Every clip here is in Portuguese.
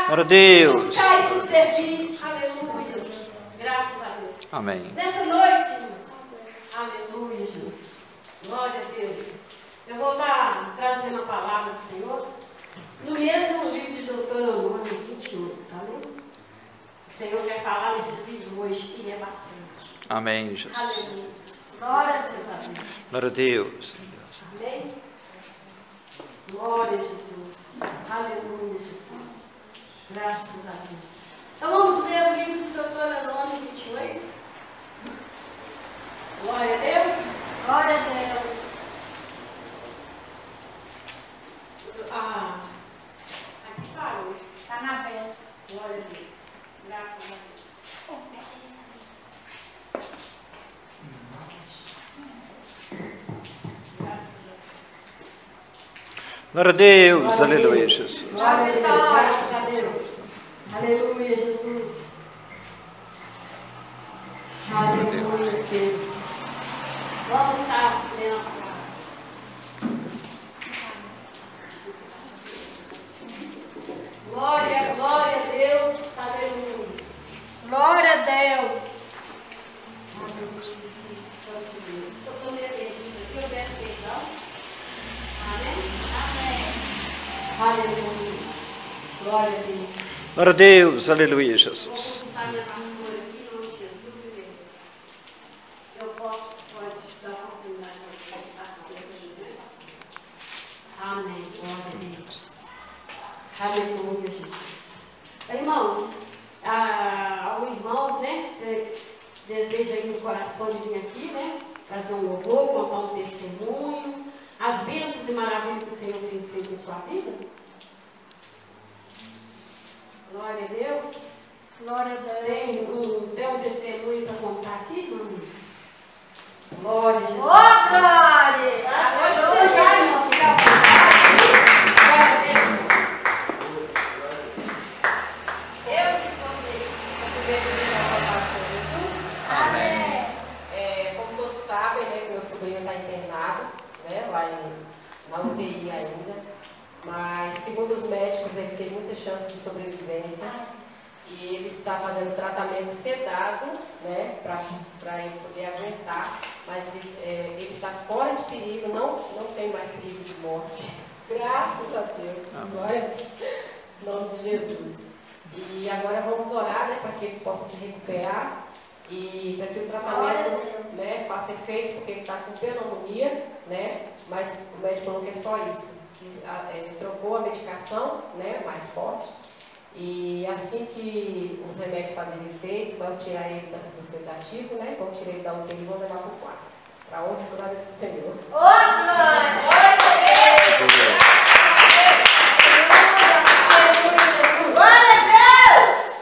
Glória a Deus. Buscar e te servir. Aleluia. Graças a Deus. Amém. Nessa noite, irmãos. Aleluia, Jesus. Glória a Deus. Eu vou estar trazendo a palavra do Senhor no mesmo livro de Deuteronômio 28, tá bem? O Senhor quer falar nesse livro hoje e é bastante. Amém, Jesus. Aleluia. Glória a Deus. Glória a Deus. Amém? Glória a Jesus. Aleluia, Jesus. Graças a Deus. Então vamos ler o livro de Deuteronômio 28. Glória a Deus. Glória a Deus. Aqui parou. Está na frente. Glória a Deus. Graças a Deus. Glória a Deus. Aleluia, Jesus. Glória a Deus. Graças a Deus. Aleluia, Jesus. Aleluia, Deus. Vamos estar lendo a palavra. Glória, glória a Deus. Aleluia. Glória a Deus. Aleluia. Eu estou lendo aqui, eu peço perdão. Amém? Amém. Aleluia. Glória a Deus. Glória a Deus. Aleluia, Jesus. Vou consultar minha pastora aqui, em nome de Jesus. Eu posso, pode dar uma oportunidade para você estar sempre, né? Amém. Glória a Deus. Aleluia, Jesus. Irmãos, alguns irmãos, né? Você deseja aí no coração de vir aqui, né? Trazer um louvor, contar um testemunho, as bênçãos e maravilhas que o Senhor tem feito em sua vida? Glória a Deus. Glória a Deus. Tem um testemunho para contar aqui, irmão? Glória a Jesus. Ô, glória! Pode sentar, irmão. Fica à vontade. Glória a Deus. Eu te convido para poder pedir a palavra de Jesus. Amém. Como todos sabem, né, que meu sobrinho está internado, né, lá na UTI ainda. Mas, segundo os médicos, ele tem muita chance de sobrevivência e ele está fazendo tratamento sedado, né, para ele poder aguentar, mas ele está fora de perigo, não tem mais perigo de morte. Graças a Deus, glória em nome de Jesus. E agora vamos orar, né, para que ele possa se recuperar e para que o tratamento, né, faça efeito, porque ele está com pneumonia, né, mas o médico falou que é só isso. Ele trocou a medicação, né, mais forte, e assim que os remédios fazerem efeito, vão tirar ele da sedativo, né, vão tirar ele da UTI e vão levar para o quarto. Para onde? Para a glória do Senhor. Glória a Deus!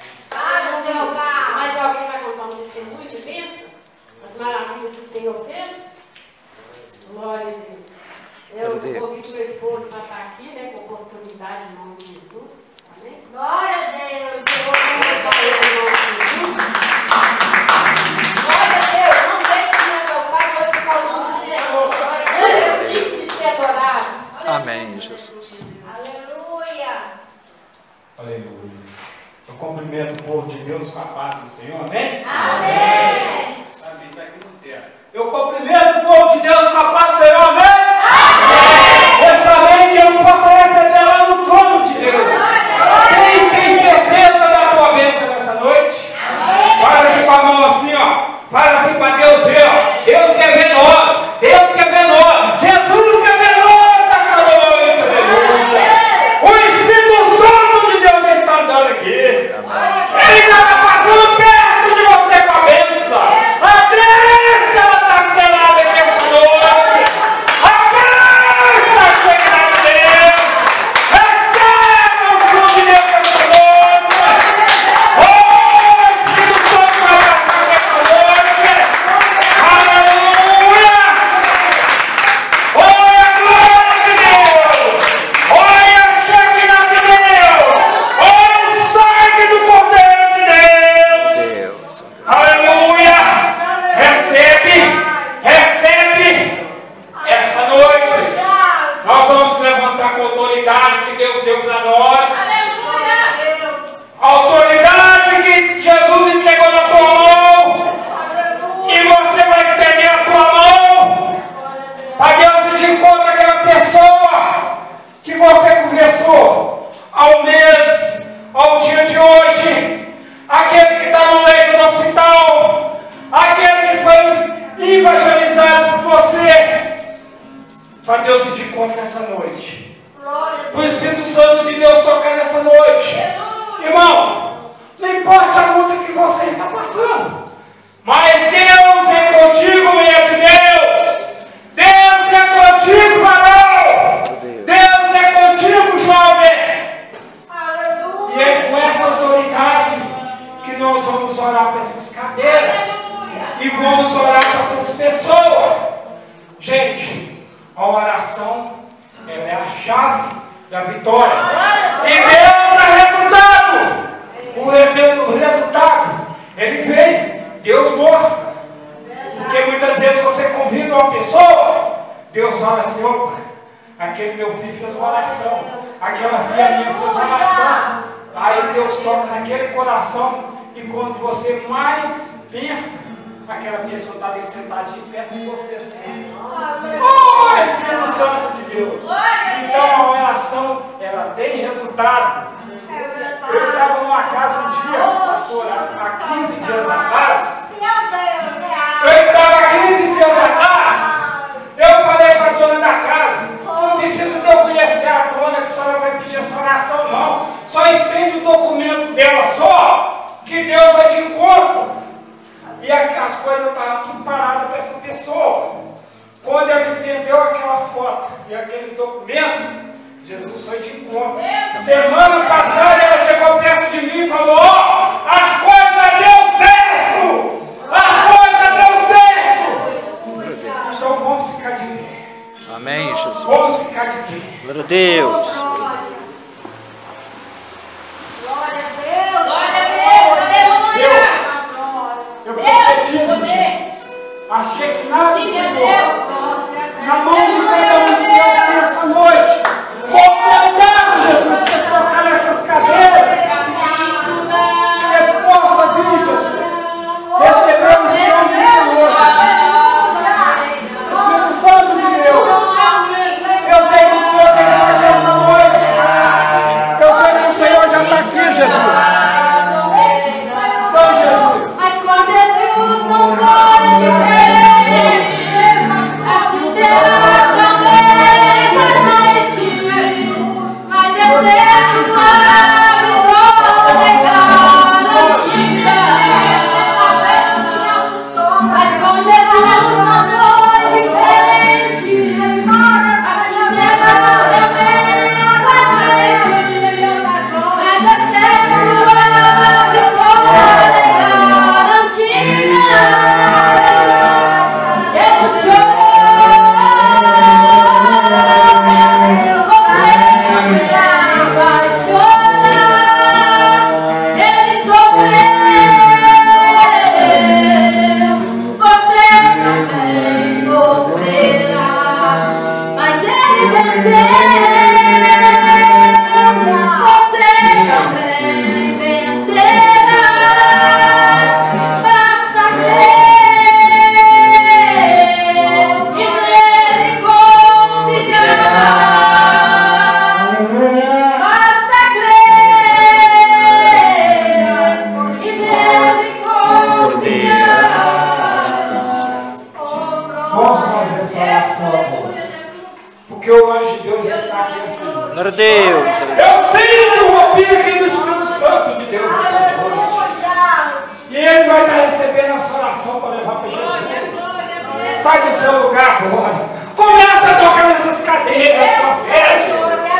Mas alguém vai contar um testemunho de bênção? As maravilhas que o Senhor fez? Glória a Deus. Eu convido meu esposo para estar aqui, né, com oportunidade em nome de Jesus. Amém? Glória a Deus. Eu vou começar ele em nome de Jesus. Glória a Deus. Não deixe de me adopar, pode ficar o nome do Senhor. Eu digo de ser adorado. Amém, Jesus. Aleluia. Aleluia. Eu cumprimento o povo de Deus com a paz do Senhor. Amém? Amém. Sabe, está aqui no terra. Eu cumprimento o povo de Deus com a paz do Senhor. Amém? Essa lei Deus possa receber lá no trono de Deus. Quem tem certeza da tua bênção nessa noite? Faz assim com a mão assim, ó. Faz assim para Deus ver, ó. Deus quer ver nós. Deus quer ver nós. Jesus quer ver nós nessa noite. Aleluia. O Espírito Santo de Deus está andando aqui. Ele está passando perto de você com a bênção. vamos orar para essas cadeiras. E vamos orar para essas pessoas. Gente, a oração ela é a chave da vitória. E Deus dá resultado. O resultado, ele vem. Deus mostra. Porque muitas vezes você convida uma pessoa, Deus fala assim, opa, aquele meu filho fez uma oração, aquela filha minha fez uma oração. Aí Deus toca naquele coração e quando você mais pensa, aquela pessoa está ali sentadinha perto de você assim. Oh, Espírito Santo de Deus! Então a oração, ela tem resultado. Eu estava numa casa um dia, pastor, há 15 dias atrás. Eu estava há 15 dias atrás. Eu falei para a dona da casa, não preciso de eu conhecer a dona que a senhora vai pedir essa oração, não. Só estende o documento dela só, que Deus vai de encontro. E as coisas estavam tudo paradas para essa pessoa. Quando ela estendeu aquela foto e aquele documento, Jesus foi de encontro. Semana passada ela chegou perto de mim e falou, ó, as coisas deu certo! As coisas deu certo! Então vamos ficar de pé. Amém, Jesus. Vamos ficar de pé. Glória a Deus. Glória a Deus. Glória a Deus. Deus, eu profetizo, gente. Achei que nada do Senhor, na mão de cada um de Deus nessa noite. Obrigado, Jesus, por tocar nessas cadeiras. Que eles possam vir, Jesus. Receber o Senhor do Senhor, Jesus. Espírito Santo de Deus. Eu sei que o Senhor já está aqui essa noite. Eu sei que o Senhor já está aqui, Jesus. Então, Jesus. Mas com Jesus não pode ter. Assim será também com a gente. Mas é sempre uma vitória garantida. Mas com Jesus não foi diferente. Assim será também com a gente. Mas é sempre uma vitória garantida. Jesus chorou. Glória a Deus. Eu sinto o rompimento aqui do Espírito Santo de Deus nessa noite. E Ele vai estar recebendo essa oração para levar para Jesus. Sai do seu lugar agora. Começa a tocar nessas cadeiras, profética.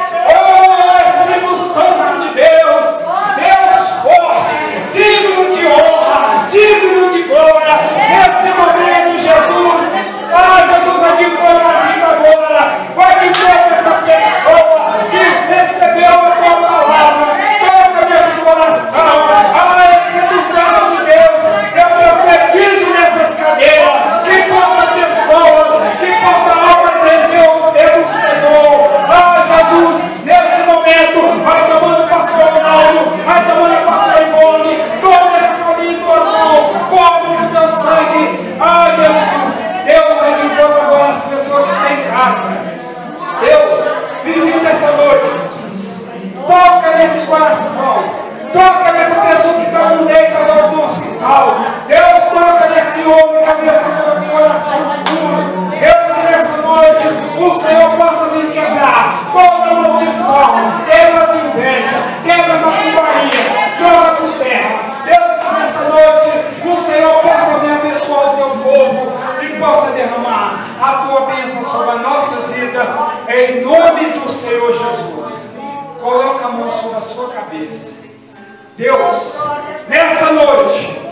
Oh, Espírito Santo de Deus. Deus forte, digno de honra, digno de glória. Nesse momento, Jesus. Ah, Jesus, advoga a vida agora. Vai de volta essa pessoa que recebeu a tua palavra. Toca nesse coração. Ah, Espírito Santo de Deus, eu profetizo nessas cadeiras que possa pessoas, que possa almas render o poder do Senhor. Ah, Jesus, nesse momento, vai tomando o pastor Ronaldo, vai tomando o pastor Ivone, toma esse caminho em tuas mãos, cobre no teu sangue. Ah, Jesus, Deus advoga agora as pessoas que têm em casa. Deus, visita essa noite. Toca nesse coração. Toca nessa pessoa que está no leito agora do hospital. Deus, toca nesse homem que abriu o coração puro. Deus, que nessa noite o Senhor possa vir quebrar toda maldição, quebra as invejas, quebra a macumbaria, joga por terra. Deus, que nessa noite o Senhor possa vir abençoar o teu povo e possa derramar a tua bênção sobre as nossas vidas, em nome do Senhor Jesus. Coloca a mão sobre a sua cabeça. Deus, nessa noite,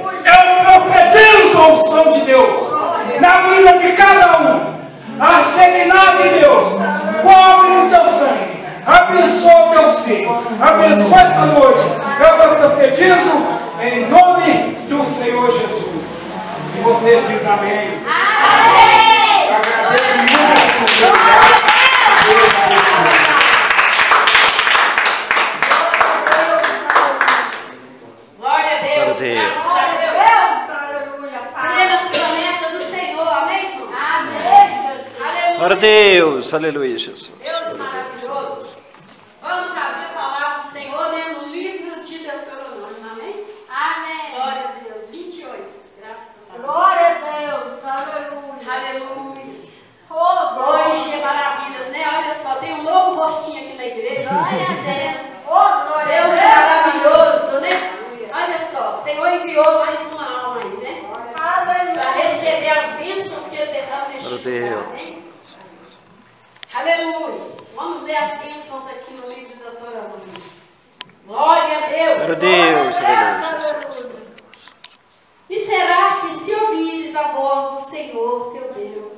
Senhor Jesus. E vocês dizem amém. Amém. Eu agradeço muito por Deus. Glória a Deus. Deus. Graças a Deus. Plenas promessas do Senhor. Amém? Glória a Deus. Aleluia, Jesus. Deus maravilhoso. Vamos abrir a palavra do Senhor, né, no livro de Deuteronômio. Amém? Amém. Glória a Deus. 28. Graças a Deus. Glória a Deus. Aleluia. Aleluia. Oh, Hoje é maravilhas, né? Olha só, tem um novo rostinho aqui na igreja. glória a Deus. Oh, glória a Deus Deus. é maravilhoso, né? Olha só, o Senhor enviou mais uma alma aí, né? Para receber as bênçãos que Ele derrama neste lugar, né? Aleluia. Vamos ler as bênçãos aqui no livro de Deuteronômio. Glória a Deus. Glória a Deus. Aleluia, Jesus. E será que se ouvires a voz do Senhor teu Deus,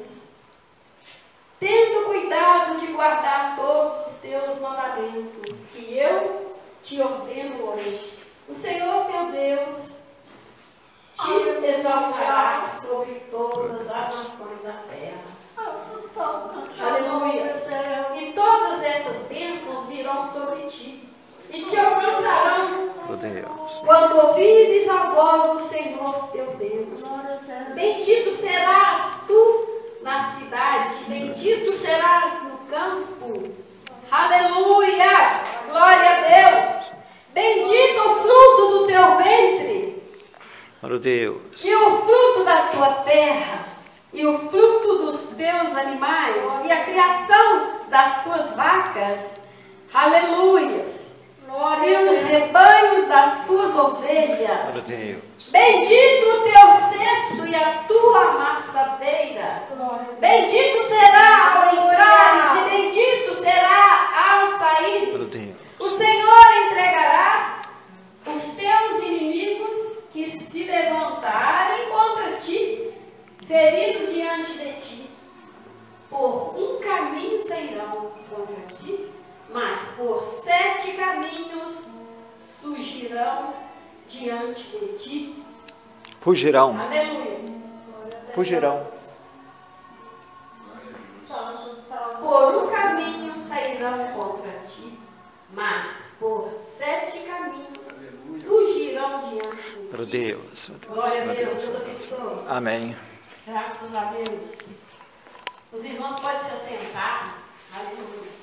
tendo cuidado de guardar todos os teus mandamentos que eu te ordeno hoje, o Senhor teu Deus te exaltará sobre todas as nações da terra. Aleluia. E todas essas bênçãos virão sobre ti e te alcançarão Glória a Deus. quando ouvires a voz do Senhor teu Deus. Bendito serás tu na cidade, bendito serás no campo. Aleluias! Glória a Deus! Bendito o fruto do teu ventre, Glória a Deus. e o fruto da tua terra, e o fruto dos teus animais, e a criação das tuas vacas. Aleluias! E os rebanhos das tuas ovelhas. Glória a Deus. Bendito o teu cesto e a tua amassadeira. Bendito será ao entrares e bendito será ao Glória a saíres. Deus. O Senhor entregará os teus inimigos que se levantarem contra ti, feridos diante de ti. Por um caminho sairão contra ti, mas por 7 caminhos surgirão diante de ti. Fugirão. Aleluia. Fugirão. Por um caminho sairão contra ti, mas por 7 caminhos fugirão diante de ti. Glória a Deus. Glória a Deus. Deus abençoe. Amém. Graças a Deus. Os irmãos podem se assentar. Aleluia.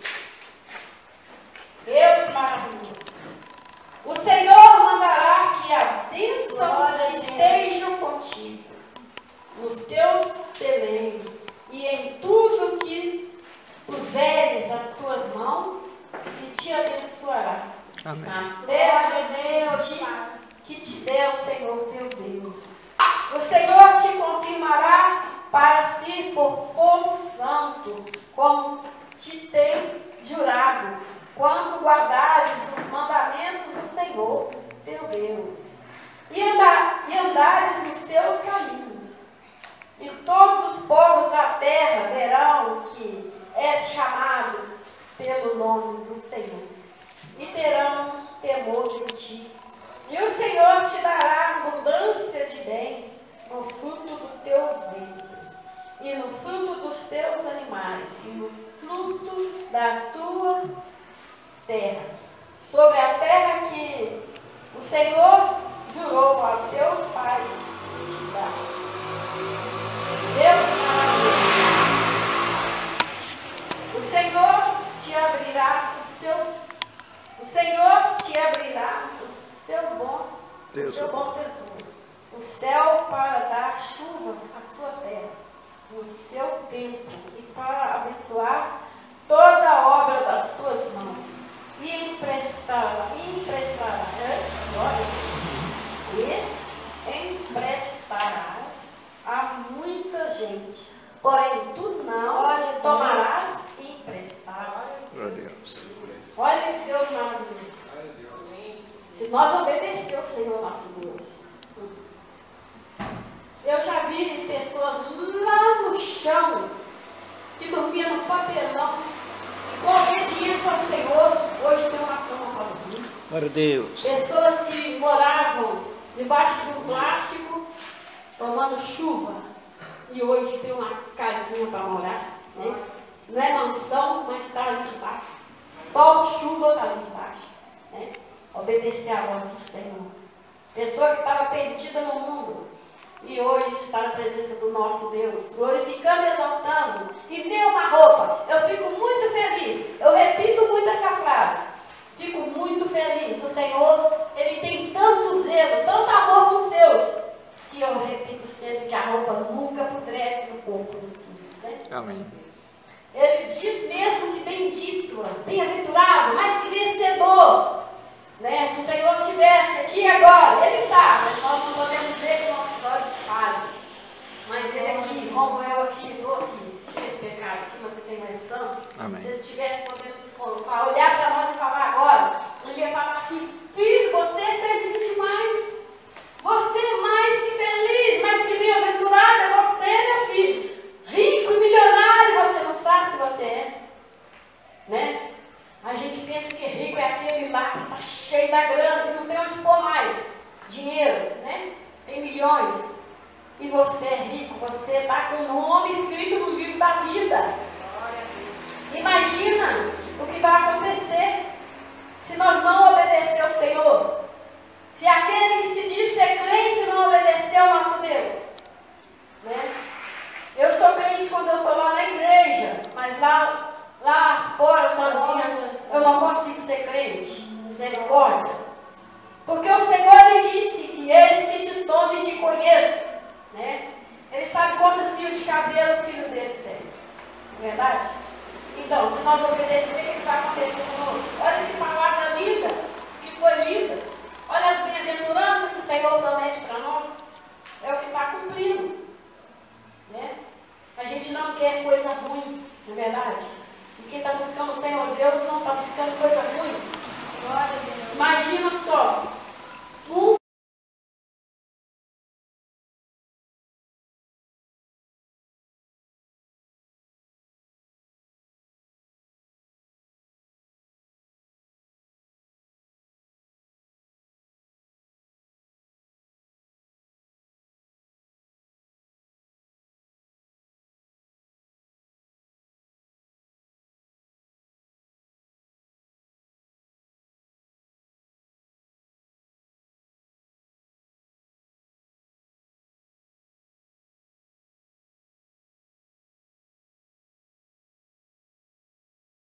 Deus maravilhoso. O Senhor mandará que a bênção esteja contigo, nos teus celeiros, e em tudo que puseres a tua mão, e te abençoará. Amém. Na terra de Deus que te deu o Senhor teu Deus. O Senhor te confirmará para si por povo santo, como te tem jurado, quando guardares os mandamentos do Senhor teu Deus, e andares nos seus caminhos. E todos os povos da terra verão que és chamado pelo nome do Senhor, e terão temor de ti. E o Senhor te dará abundância de bens no fruto do teu ventre, e no fruto dos teus animais, e no fruto da tua terra, sobre a terra que o Senhor jurou a teus pais te dar. Deus maravilhoso. O Senhor te abrirá o seu bom tesouro, o céu para dar chuva à sua terra, no seu tempo, e para abençoar toda a obra das tuas mãos. E emprestarás a muita gente, porém tu não tomarás emprestado. Glória a Deus. Olha que Deus maravilhoso. Se nós obedecer o Senhor nosso Deus. Eu já vi pessoas lá no chão que dormiam no papelão, com obediência ao Senhor, hoje tem uma cama para dormir. Glória a Deus. Pessoas que moravam debaixo de um plástico tomando chuva, e hoje tem uma casinha para morar, né? Não é mansão, mas está ali debaixo. Sol, chuva, está ali debaixo, né? Obedecer a voz do Senhor. Pessoa que estava perdida no mundo, e hoje está na presença do nosso Deus, glorificando, exaltando, e vê uma roupa. Eu fico muito feliz, eu repito muito essa frase, fico muito feliz do Senhor. Ele tem tanto zelo, tanto amor com os seus, que eu repito sempre que a roupa nunca apodrece no corpo dos filhos, né? Amém. Ele diz mesmo que bendito, bem-aventurado, mais que vencedor, né? Se o Senhor estivesse aqui agora, Ele está, mas nós não podemos ver com nossos olhos falhos. Mas Ele aqui, como eu aqui, estou aqui, tive esse pecado aqui, mas o Senhor é santo. Amém. Se Ele tivesse podendo olhar para nós e falar agora, Ele ia falar assim: filho, você é feliz demais. Você é mais que feliz, mais que bem-aventurado é você, meu filho. Rico e milionário, você não sabe o que você é, né? A gente pensa que rico é aquele lá que está cheio da grana, que não tem onde pôr mais dinheiro, né? Tem milhões. E você é rico, você está com o nome escrito no livro da vida. Imagina o que vai acontecer se nós não obedecer ao Senhor. Se aquele que se diz ser crente não obedecer ao nosso Deus, né? Eu sou crente quando eu estou lá na igreja, mas lá fora, sozinha, eu não consigo ser crente. Misericórdia. Porque o Senhor lhe disse que eis que te sondo e te conheço, né? Ele sabe quantos fios de cabelo o filho dele tem. Não é verdade? Então, se nós obedecermos, o que vai acontecer conosco? Olha que palavra linda, que foi linda. Olha as bem-aventuranças que o Senhor promete para nós.